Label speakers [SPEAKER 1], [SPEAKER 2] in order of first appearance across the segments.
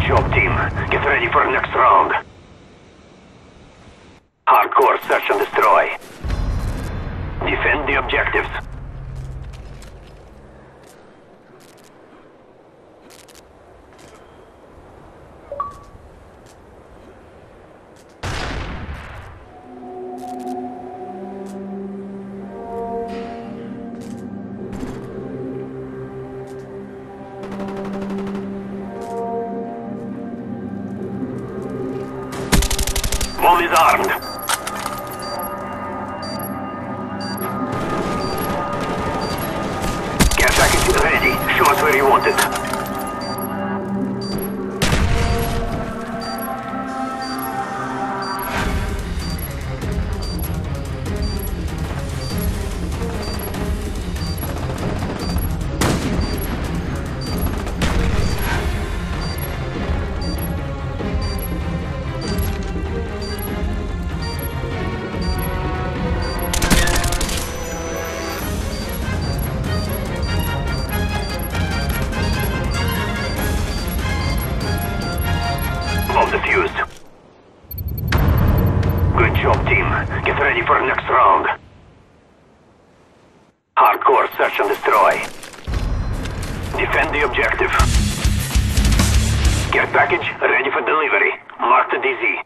[SPEAKER 1] job, team. Get ready for next round. Hardcore search and destroy. Defend the objectives. Bomb is armed. Care package is ready. Show us where you want it. Bomb defused. Good job, team. Get ready for next round. Hardcore search and destroy. Defend the objective. Care package ready for delivery. Mark the DZ.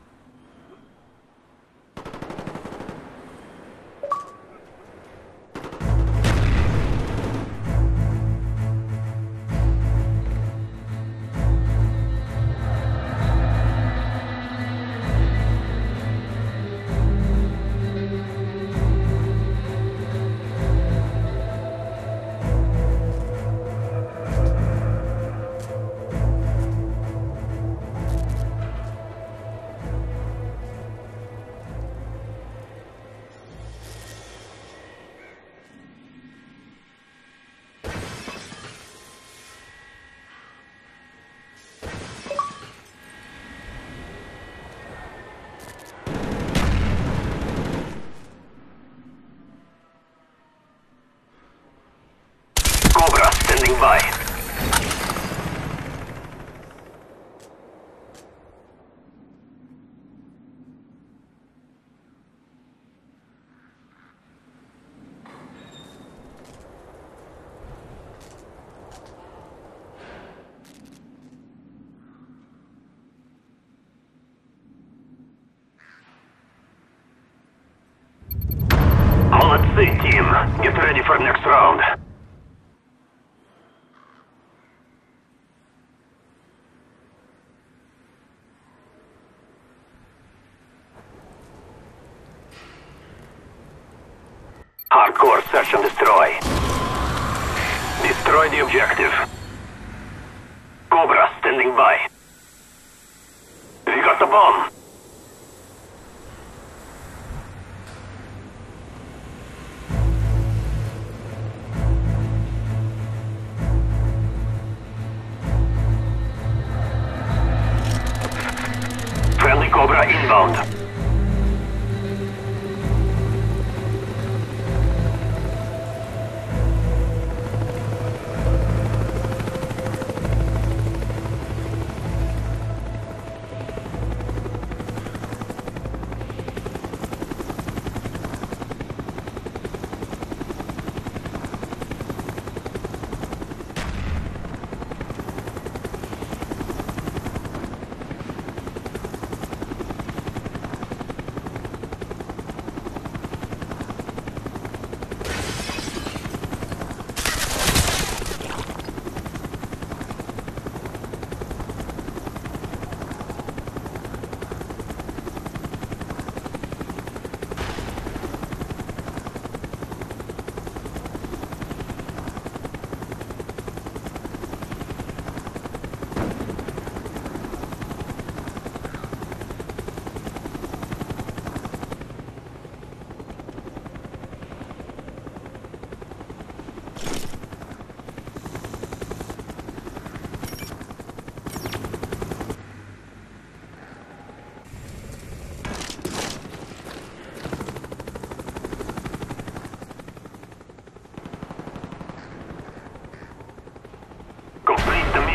[SPEAKER 1] Cobra standing by. Молодцы, team. Get ready for next round. Hardcore search and destroy. Destroy the objective. Cobra standing by. We got the bomb. Friendly Cobra inbound.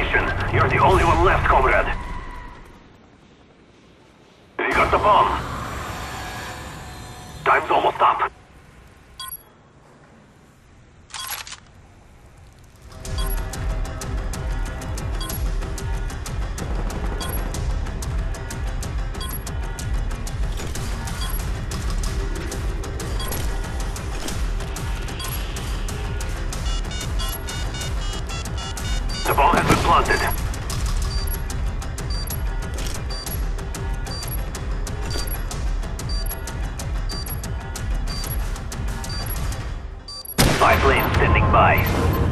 [SPEAKER 1] position. You're the only one left, comrade. We got the bomb. Time's almost up. The bomb has been planted. Five lanes standing by.